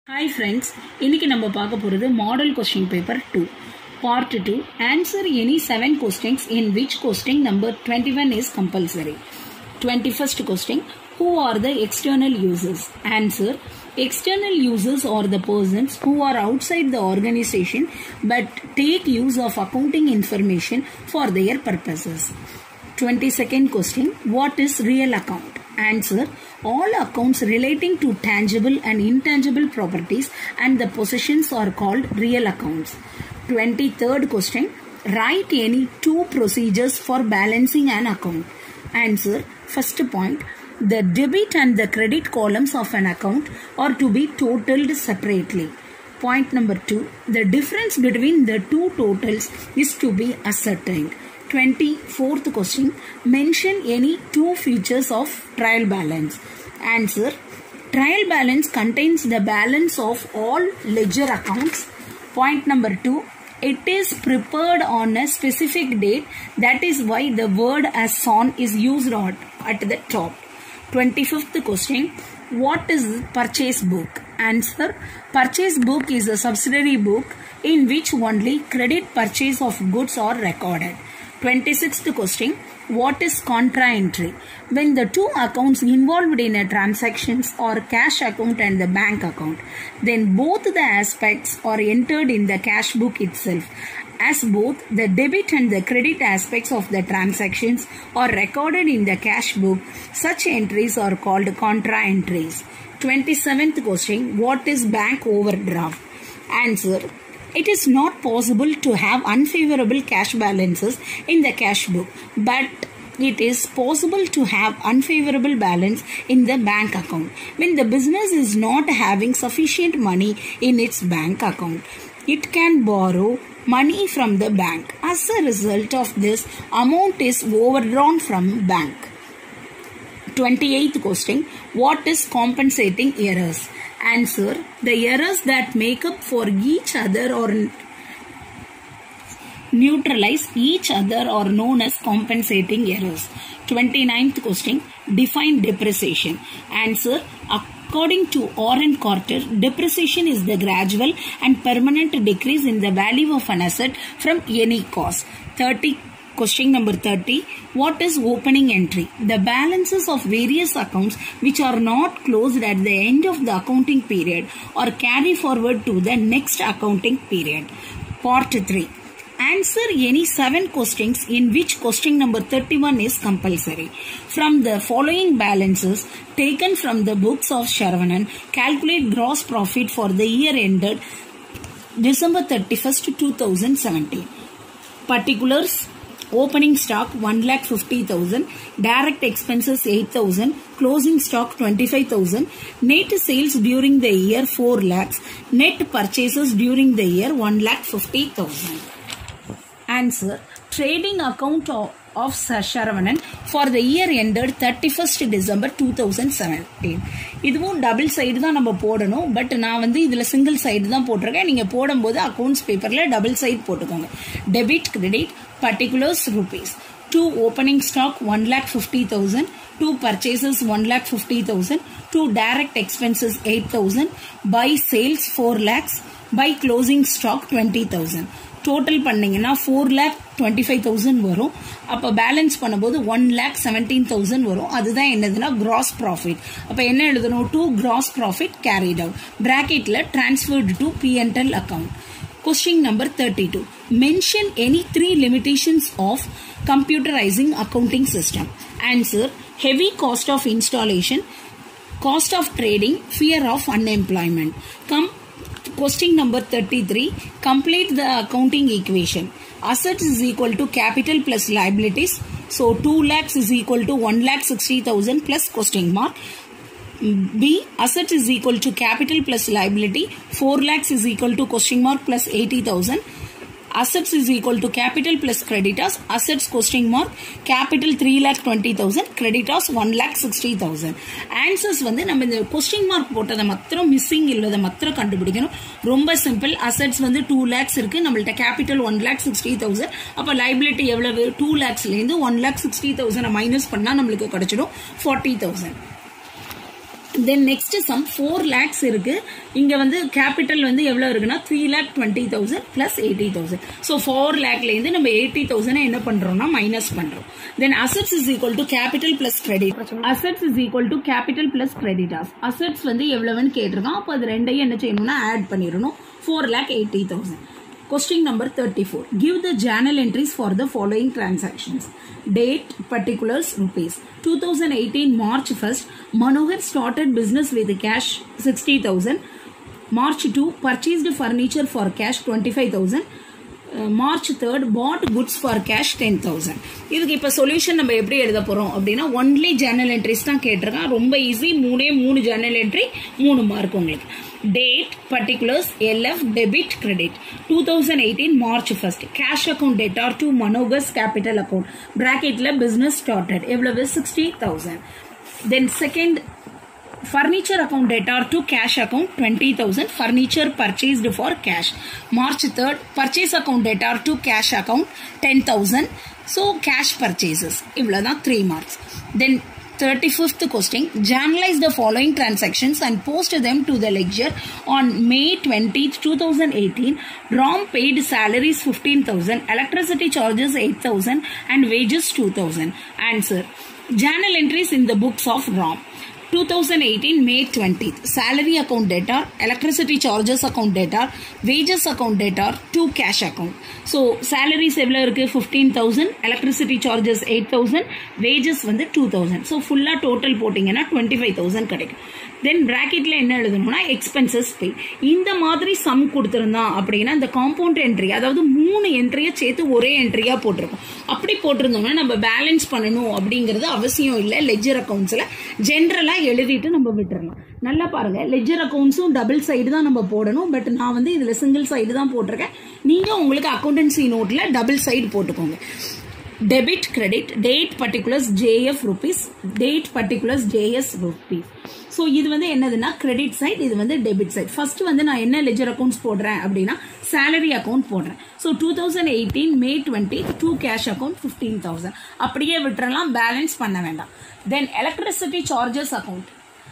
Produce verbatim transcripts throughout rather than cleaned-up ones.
Hi friends, இன்னைக்கு நம்ம பார்க்க போறது Model Question Paper two, Part two. Answer any seven questions in which question number twenty-one is compulsory. twenty-first question. Who are the external users? Answer. External users are the persons who are outside the organization but take use of accounting information for their purposes. twenty-second question. What is real account? Answer. All accounts relating to tangible and intangible properties and the possessions are called real accounts. twenty-third question. Write any two procedures for balancing an account. Answer. First point. The debit and the credit columns of an account are to be totaled separately. Point number two. The difference between the two totals is to be ascertained. twenty-fourth question. Mention any two features of trial balance. Answer. Trial balance contains the balance of all ledger accounts. Point number two. It is prepared on a specific date. That is why the word as on is used on, at the top. twenty-fifth question. What is purchase book? Answer. Purchase book is a subsidiary book in which only credit purchase of goods are recorded. twenty-sixth question. What is contra entry? When the two accounts involved in a transactions are cash account and the bank account, then both the aspects are entered in the cash book itself. As both the debit and the credit aspects of the transactions are recorded in the cash book, such entries are called contra entries. twenty-seventh question. What is bank overdraft? Answer. It is not possible to have unfavorable cash balances in the cash book, but it is possible to have unfavorable balance in the bank account when the business is not having sufficient money in its bank account. It can borrow money from the bank. As a result of this, amount is overdrawn from bank. twenty-eighth question. What is compensating errors? Answer. The errors that make up for each other or neutralize each other are known as compensating errors. twenty-ninth question. Define depreciation. Answer. According to Orrin Carter, depreciation is the gradual and permanent decrease in the value of an asset from any cause. thirty Question number thirty. What is opening entry? The balances of various accounts which are not closed at the end of the accounting period or carry forward to the next accounting period. Part three. Answer any seven questions in which question number thirty-one is compulsory. From the following balances taken from the books of Sharavanan, calculate gross profit for the year ended December thirty-first two thousand seventeen. Particulars. Opening stock one lakh fifty thousand, direct expenses eight thousand, closing stock twenty-five thousand, net sales during the year four lakhs, net purchases during the year one lakh fifty thousand. Answer. Trading account of, of Sharavanan for the year ended thirty-first December two thousand seventeen. இதுவும் double side தான் நம்ம போடணும், but நான் வந்து இதில் single side தான் போட்டிருக்கேன். நீங்கள் போடும்போது அக்கௌண்ட்ஸ் பேப்பரில் டபுள் சைடு போட்டுக்கோங்க. Debit credit particulars rupees. Two opening stock one lakh fifty thousand, two purchases one lakh fifty thousand, two direct expenses eight thousand, by sales four lakhs, by closing stock twenty thousand. Total பண்ணீங்கன்னா four lakh twenty-five thousand வரும். அப்போ balance பண்ணும்போது one lakh seventeen thousand வரும். அதுதான் என்னதுன்னா gross profit. அப்போ என்ன எழுதணும்? To gross profit carried out. Bracketல transferred to P and L account. Question number thirty-two. Mention any three limitations of computerizing accounting system. Answer. Heavy cost of installation, cost of trading, fear of unemployment. Come. Question number thirty-three. Complete the accounting equation. Assets is equal to capital plus liabilities. So two lakhs is equal to one lakh sixty thousand plus question mark. B. Assets is equal to capital plus liability. four lakhs is equal to question mark plus eighty thousand. Assets is equal to capital plus creditors. Assets question mark capital three lakh twenty thousand. Creditors one lakh sixty thousand. Answers வந்து நம்ம இந்த question mark போட்டதை மாத்திரம் missing இல்லதை மாத்திரம் கண்டுபிடிக்கணும். ரொம்ப simple. Assets வந்து two lakhs இருக்கு. நம்மள்ட்ட capital one lakh sixty thousand. அப்ப liability எவ்வளவு? two lakhsலேருந்து one lakh sixty thousand minus பண்ணா நம்மளுக்கு கிடைச்சிடும் forty thousand. Then next sum four lakhs இருக்கு. இங்க வந்து கேபிட்டல் வந்து எவ்வளவு இருக்குன்னா three lakh twenty thousand plus eighty thousand. So four லேக்ல இருந்து நம்ம எயிட்டி தௌசண்ட் என்ன பண்றோம்னா மைனஸ் பண்றோம். Then assets is equal to capital plus credit. Assets is equal to capital plus creditors. Assets வந்து எவ்வளவுன்னு கேட்டிருக்கோம். அப்போ அது ரெண்டையும் என்ன செய்யணும்னா ஆட் பண்ணிடணும். Four lakh eighty thousand. Question number thirty-four. Give the journal entries for the following transactions. Date, particulars, rupees. two thousand eighteen March first, Manohar started business with cash sixty thousand. March two, purchased furniture for cash twenty-five thousand. Uh, March third, bought goods for cash ten thousand. இதுக்கு இப்ப solution நம்ம எப்படி எழுத போறோம் அப்படின்னா only journal entries தான் கேட்டிருக்கேன். ரொம்ப ஈஸி. மூணே மூணு ஜர்னல் என்ட்ரி, மூணு மார்க் உங்களுக்கு. Date, particulars, L F, debit, credit. two thousand eighteen March first, cash account debtor to Manogar's capital account. Bracketல business started. எவ்வளவு sixty thousand. Then second, furniture account debtor to cash account twenty thousand. Furniture purchased for cash. March third, purchase account debtor to cash account ten thousand. So cash purchases. இவ்வளவுதான் three marks. Then thirty-fifth question. Journalize the following transactions and post them to the ledger on May twentieth, two thousand eighteen. Rom paid salaries fifteen thousand, electricity charges eight thousand and wages two thousand. Answer. Journal entries in the books of Rom. two thousand eighteen May twentieth, salary account debtor, electricity charges account debtor, wages account debtor, to cash account. So salaries எவ்வளவு இருக்கு fifteen thousand, electricity charges eight thousand, wages வந்து two thousand. So full total போட்டிங்கன்னா twenty-five thousand கிடைக்கும். Then bracketல என்ன எழுதணும்னா expenses pay. இந்த மாதிரி sum கொடுத்திருந்தான் அப்படின்னா இந்த compound entry, அதாவது மூணு என்ட்ரியை சேர்த்து ஒரே என்ட்ரியா போட்டிருக்கோம். அப்படி போட்டிருந்தோம்னா நம்ம பேலன்ஸ் பண்ணணும் அப்படிங்கிறது அவசியம் இல்லை. லெட்ஜர் அக்கௌண்ட்ஸ்ல ஜென்ரலா எழுதிட்டு நம்ம விட்டுறலாம். நல்லா பாருங்க, லெட்ஜர் அக்கௌண்ட்ஸும் டபுள் சைடு தான் நம்ம போடணும். பட் நான் வந்து இதுல சிங்கிள் சைடு தான் போட்டிருக்கேன். நீங்க உங்களுக்கு அக்கௌண்டன்சி நோட்ல டபுள் சைடு போட்டுக்கோங்க. Debit, credit, date, particulars, J F rupees, date, particulars, J S rupees. So இது வந்து என்னதுன்னா credit side, இது வந்து debit side. First வந்து நான் என்ன ledger accounts போடுறேன் அப்படின்னா salary account போடுறேன். So two thousand eighteen May twentieth, to cash account fifteen thousand. அப்படியே விட்டுறலாம், பேலன்ஸ் பண்ண வேண்டாம். Then electricity charges account.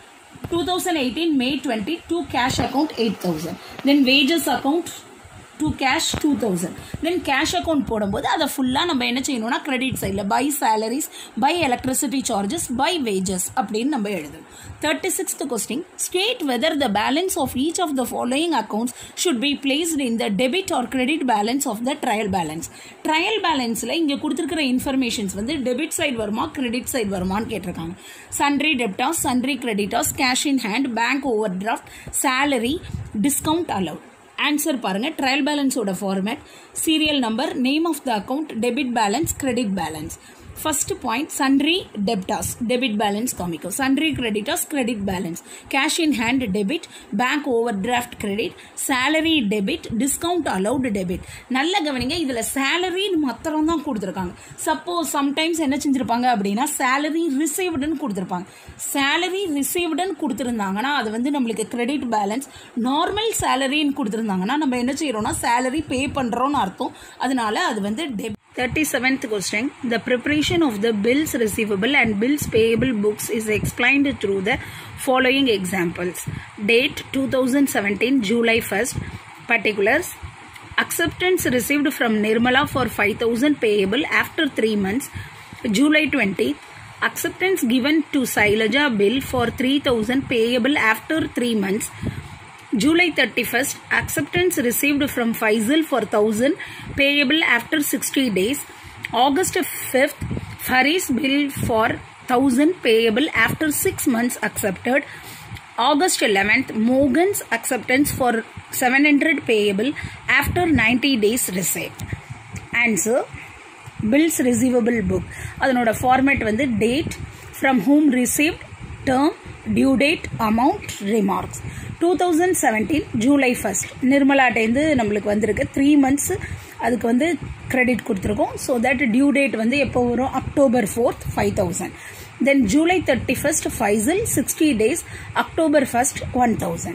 two thousand eighteen May twentieth, to cash account eight thousand. Then wages account to cash two thousand. Then cash account போடும்போது அதை ஃபுல்லா நம்ம என்ன செய்யணும்னா credit sideல by salaries, by electricity charges, by wages அப்படின்னு நம்ம எழுதணும். thirty-sixth question. State whether the balance of each of the following accounts should be placed in the debit or credit balance of the trial balance. Trial balanceல இங்க கொடுத்திருக்கிற informations வந்து debit side வருமா credit side வருமான்னு கேட்டிருக்காங்க. Sundry debtors, sundry creditors, cash in hand, bank overdraft, salary, discount allowed. Answer பாருங்க. Trial பேலன்ஸோட format, serial number, name of the account, debit balance, credit balance. First point, sundry debtors, debit balance காமிக்கும். Sundry creditors, credit balance. Cash in hand debit, bank overdraft credit, salary debit, discount allowed debit. நல்ல கவனிங்க, இதுல salary மாத்திரம் தான் கொடுத்துருக்காங்க. Suppose sometimes என்ன செஞ்சிருப்பாங்க அப்படின்னா சேலரி ரிசீவ்டுன்னு கொடுத்துருப்பாங்க. சேலரி ரிசீவ்டுன்னு கொடுத்துருந்தாங்கன்னா அது வந்து நம்மளுக்கு கிரெடிட் பேலன்ஸ். நார்மல் சேலரின்னு கொடுத்துருந்தாங்கன்னா நம்ம என்ன செய்யறோம்னா சேலரி பே பண்றோம்னு அர்த்தம். அதனால அது வந்து debit. thirty-seventh question. The preparation of the bills receivable and bills payable books is explained through the following examples. Date two thousand seventeen July first. Particulars. Acceptance received from Nirmala for five thousand payable after three months. July twentieth. Acceptance given to Sailaja bill for three thousand payable after three months. July thirty-first, acceptance received from Faisal for one thousand payable after sixty days. August fifth, Faris bill for one thousand payable after six months accepted. August eleventh, Morgan's acceptance for seven hundred payable after ninety days received. Answer. Bills receivable book. அதனோட format வந்து date, from whom received, term, due date, amount, remarks. two thousand seventeen July first நிர்மலாட்டேந்து நம்மளுக்கு வந்திருக்கு three months. அதுக்கு வந்து credit கொடுத்துருக்கோம். So that due date வந்து எப்போ வரும், October fourth five thousand. Then July thirty first Faisal sixty days, October first one thousand.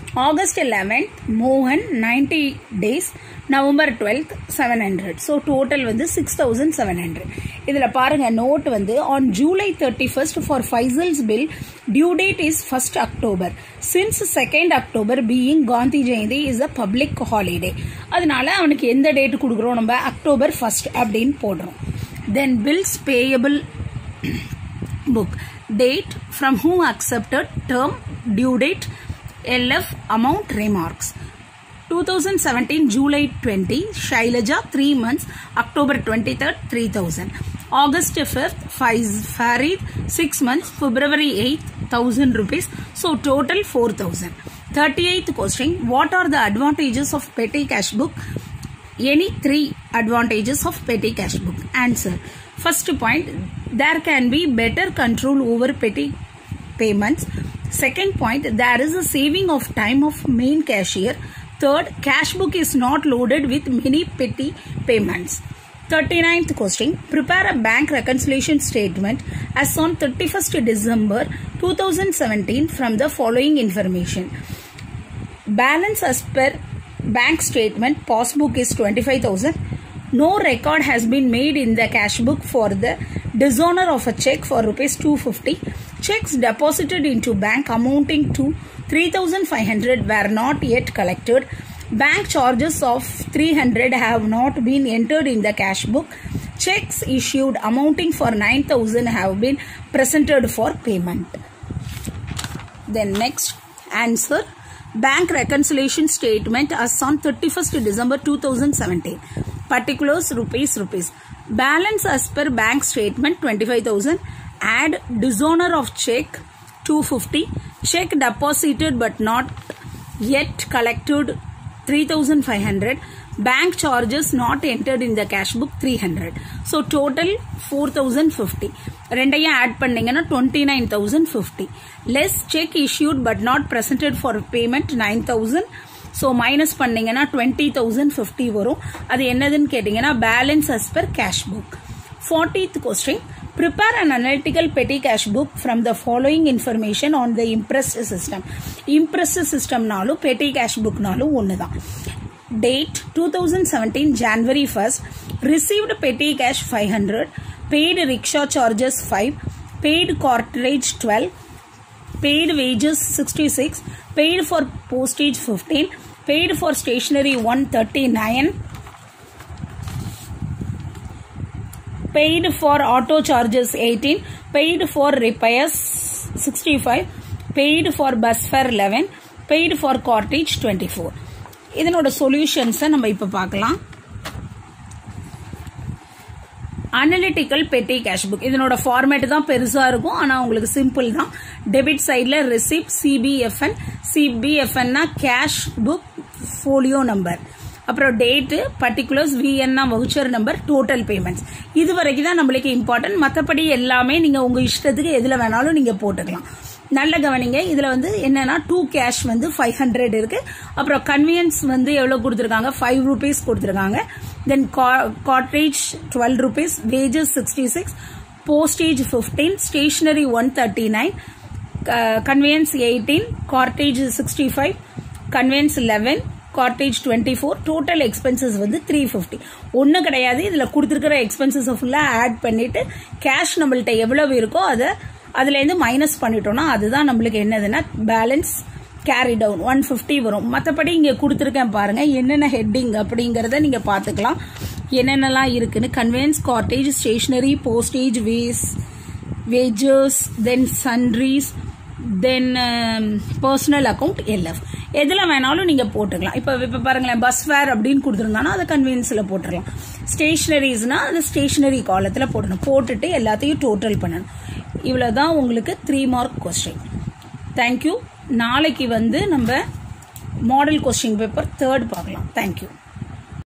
August eleventh, Mohan ninety days, November twelfth, seven hundred. So total வந்து six thousand seven hundred. இதுல பாருங்க note வந்து on July thirty-first for Faisal's bill, due date is first October. Since second October being Gandhi Jayanti is a public holiday. அதனால அவனுக்கு எந்த date கொடுக்குறோம் நம்ம October first அப்படின்னு போடுறோம். Then bills payable book, date, from whom accepted, term, due date, L F, amount, remarks. twenty seventeen July twentieth, Shailaja three months, October twenty-third three thousand. August fifth, Farid six months, February eighth one thousand rupees. So total four thousand. thirty-eighth question, what are the advantages of petty cash book? Any three advantages of petty cash book. Answer. First point, there can be better control over petty payments. Second point, there is a saving of time of main cashier. Third, cash book is not loaded with many petty payments. thirty-ninth question, prepare a bank reconciliation statement as on thirty-first December two thousand seventeen from the following information. Balance as per bank statement, passbook is twenty-five thousand. No record has been made in the cash book for the dishonor of a check for rupees two hundred fifty. Checks deposited into bank amounting to three thousand five hundred were not yet collected. Bank charges of three hundred have not been entered in the cash book. Checks issued amounting for nine thousand have been presented for payment. Then next, answer. Bank reconciliation statement as on thirty-first December two thousand seventeen. Particulars, rupees, rupees. Balance as per bank statement twenty-five thousand. Add dishonor of check two hundred fifty. Check deposited but not yet collected three thousand five hundred. Bank charges not entered in the cash book three hundred. So total four thousand fifty. ரெண்டையும் add பண்ணீங்கன்னா twenty-nine thousand fifty. Less check issued but not presented for payment nine thousand. So minus பண்ணீங்கன்னா twenty thousand fifty வரும். அது என்னதுன்னு கேட்டீங்கன்னா balance as per cash book. fortieth question, prepare an analytical petty cash book from the following information on the impressed system. Impressed system நாலும் petty cash book நாலும் ஒண்ணுதான். Date two thousand seventeen January first, received petty cash five hundred, paid rickshaw charges five, paid cartridge twelve, paid wages sixty-six, paid for postage fifteen, paid for stationery one thirty-nine, paid for auto charges eighteen, paid for repairs sixty-five, paid for bus fare eleven, paid for cartridge twenty-four. இதனோட சொல்யூஷன்ஸை நம்ம இப்போ பார்க்கலாம். Analytical பெட்டி cash book இதனோட format தான் பெருசா இருக்கும். ஆனா உங்களுக்கு சிம்பிள் தான். டெபிட் சைட்ல ரிசிப்ட் சிபிஎஃப்என், சிபிஎஃப்என்னா கேஷ் புக் ஃபோலியோ நம்பர், அப்புறம் டேட்டு, பர்டிகுலர்ஸ், விஎன்னா வவுச்சர் நம்பர், டோட்டல் பேமெண்ட்ஸ். இது வரைக்கும் தான் நம்மளுக்கு இம்பார்ட்டன்ட். மற்றபடி எல்லாமே நீங்க உங்க இஷ்டத்துக்கு எதுல வேணாலும் நீங்க போட்டுக்கலாம். நல்ல கவனிங்க. இதுல வந்து என்னன்னா டூ கேஷ் வந்து ஃபைவ் ஹண்ட்ரட் இருக்கு. அப்புறம் கன்வீனியன்ஸ் வந்து எவ்வளவு கொடுத்துருக்காங்க, ஃபைவ் ருபீஸ் கொடுத்துருக்காங்க. Then cartage twelve rupees, wages sixty six, postage fifteen, stationery one thirty nine, convenience eighteen, cartage sixty five, convenience eleven, cartage twenty four, total expenses வந்து three fifty. ஒன்றும் கிடையாது. இதுல கொடுத்துருக்கிற எக்ஸ்பென்சஸ் ஃபுல்லா ஆட் பண்ணிட்டு cash நம்மள்ட்ட எவ்வளவு இருக்கோ அதை அதுல இருந்து மைனஸ் பண்ணிட்டோம்னா அதுதான் நம்மளுக்கு என்னதுன்னா balance carry down one fifty வரும். மற்றபடி இங்க கொடுத்துருக்கேன் பாருங்க என்னென்ன ஹெட்டிங் அப்படிங்கறத நீங்க பாத்துக்கலாம். என்னென்னலாம் இருக்குன்னு convenience, cartage, stationery, postage, ways wages, then sundries, then personal account, LF. எதுல வேணாலும் நீங்க போட்டுக்கலாம். இப்ப இப்ப பாருங்களேன் பஸ் ஃபேர் அப்படின்னு கொடுத்துருந்தானா அதை கன்வீனியன்ஸ்ல போட்டுடலாம். ஸ்டேஷனரிஸ்னா அது ஸ்டேஷனரி காலத்துல போடணும். போட்டுட்டு எல்லாத்தையும் டோட்டல் பண்ணணும். இவ்வளவுதான் உங்களுக்கு த்ரீ மார்க் கொஸ்டின். தேங்க்யூ. நாளைக்கு வந்து நம்ம மாடல் கொஸ்டின் பேப்பர் தேர்ட் பார்க்கலாம். தேங்க்யூ.